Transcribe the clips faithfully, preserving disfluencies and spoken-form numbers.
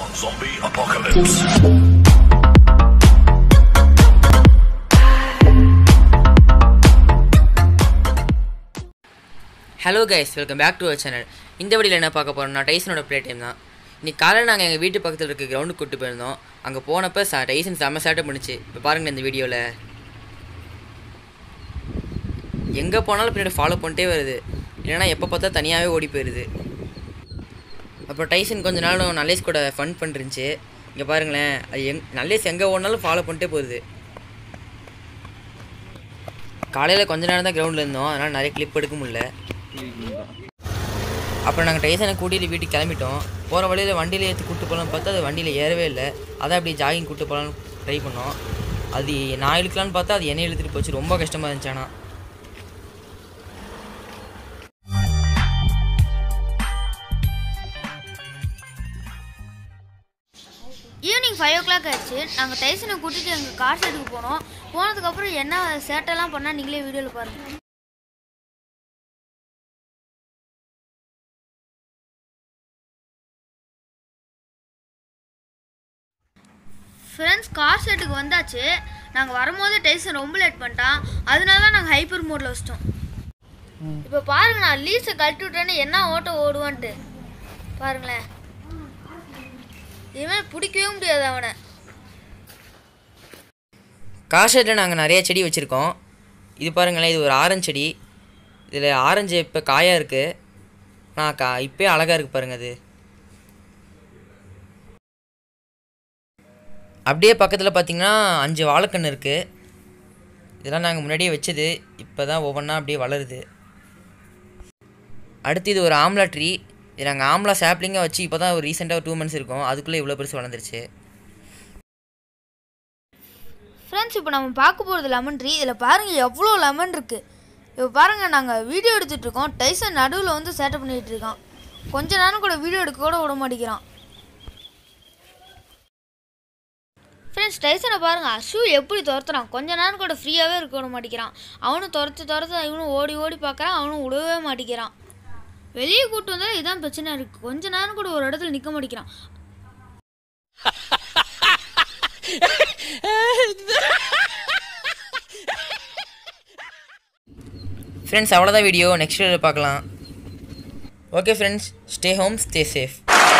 Zombie Apocalypse. Hello guys, welcome back to our channel. இந்த வீடியோல என்ன பார்க்க போறோம்னா டைசனோட ப்ளே டைம் தான். இன்னைக்கு காலையில நாங்க எங்க வீட்டு பக்கத்துல இருக்க கிரவுண்டுக்கு கூட்டி போயிருந்தோம். அங்க போனப்ப டைசன் செம சேட்டை பண்ணுச்சு. இப்போ பாருங்க இந்த வீடியோல. எங்க போனாலும் பின்னாடி ஃபாலோ பண்ணிட்டே வருது. இல்லனா எப்ப பார்த்தா தனியாவே ஓடி போயிருது. அப்புறம் டைசன் கொஞ்ச நாள் நல்லேஸ் கூட ஃபன் பண்ணிருந்துச்சு. இங்க பாருங்களேன், அது நல்லேஸ் எங்க ஓடினாலும் ஃபாலோ பண்ணிட்டே போகுது. காலையில கொஞ்ச நேரம் தான் கிரவுண்ட்ல இருந்தோம், அதனால நிறைய கிளிப் எடுக்க முடியல. அப்புறம் நாங்கள் டைசனை கூட்டிகிட்டு வீட்டுக்கு கிளம்பிட்டோம். போகிற வழியில் வண்டியில் ஏற்றி கூப்பிட்டு போகலான்னு பார்த்தா அது வண்டியில் ஏறவே இல்லை. அதான் அப்படி ஜாகிங் கூப்பிட்டு போகலான்னு ட்ரை பண்ணோம். அது நான் இழுக்கலான்னு பார்த்தா அது என்னை இழுத்துட்டு போச்சு. ரொம்ப கஷ்டமாக இருந்துச்சு. ஆனால் ஈவினிங் ஃபைவ் ஓ கிளாக் ஆயிடுச்சு. நாங்கள் டைசனை கூட்டிகிட்டு எங்கள் கார் சைடுக்கு போனோம். போனதுக்கப்புறம் என்ன சேட்டெல்லாம் பண்ணால் நீங்களே வீடியோவில் பாருங்கள். ஃப்ரெண்ட்ஸ், கார் சைட்டுக்கு வந்தாச்சு. நாங்கள் வரும்போது டைசன் ரொம்ப லேட் பண்ணிட்டான். அதனால தான் நாங்கள் ஹைப்பர் மோடில் வச்சிட்டோம். இப்போ பாருங்க, நான் லீஸை கழட்டி விட்டேன்னு என்ன ஓட்ட ஓடுவான்ட்டு பாருங்களேன். இதுமாதிரி பிடிக்கவே முடியாது அவனை. கார் ஷெட்டில் நாங்கள் நிறைய செடி வச்சுருக்கோம். இது பாருங்களேன், இது ஒரு ஆரஞ்சு செடி. இதில் ஆரஞ்சு இப்போ காயாக இருக்குது. ஆனால் கா இப்போயே அழகாக இருக்குது பாருங்கள். அது அப்படியே பக்கத்தில் பார்த்திங்கன்னா அஞ்சு வாழைக்கன்று இருக்குது. இதெல்லாம் நாங்கள் முன்னாடியே வச்சது. இப்போ தான் ஒவ்வொன்றா அப்படியே வளருது. அடுத்து இது ஒரு ஆம்லா ட்ரீ. இது நாங்கள் ஆம்லா சாப்ளிங்காக வச்சு இப்போ தான் ஒரு ரீசெண்டாக ஒரு டூ மந்த்ஸ் இருக்கும். அதுக்குள்ளே இவ்வளோ பெருசு வளர்ந்துருச்சு. ஃப்ரெண்ட்ஸ், இப்போ நம்ம பார்க்க போகிறது லெமன் ட்ரீ. இதில் பாருங்கள் எவ்வளோ லெமன் இருக்குது. இப்போ பாருங்கள், நாங்கள் வீடியோ எடுத்துகிட்ருக்கோம். டைசன் நடுவில் வந்து சேட்டை பண்ணிகிட்டு இருக்கான். கொஞ்ச நேரம் கூட வீடியோ எடுக்க கூட விட மாட்டேங்கிறான். ஃப்ரெண்ட்ஸ், டைசனை பாருங்கள், அஷு எப்படி துரத்துறான். கொஞ்ச நேரம் கூட ஃப்ரீயாகவே இருக்க விட மாட்டேங்கிறான். அவனும் துரத்து துரத்து இவனும் ஓடி ஓடி பார்க்குறான். அவனும் விடவே மாட்டேங்கிறான். வெளியே கூட்டு வந்தால் இதுதான் பிரச்சனை இருக்குது. கொஞ்ச நேரம் கூட ஒரு இடத்துல நிற்க மாட்டேங்கிறான். ஃப்ரெண்ட்ஸ், அவ்வளோதான் வீடியோ. நெக்ஸ்ட் வீடியோவில் பார்க்கலாம். Okay friends, stay home, stay safe.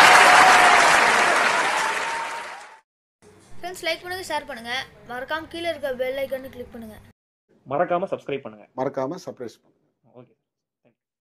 Friends, like பண்ணுங்கள், ஷேர் பண்ணுங்கள். மறக்காமல் கீழே இருக்க பெல் ஐக்கானு கிளிக் பண்ணுங்கள். மறக்காமல் சப்ஸ்கிரைப் பண்ணுங்கள். மறக்காமல் சப்ஸ்கிரைப் பண்ணுங்கள்.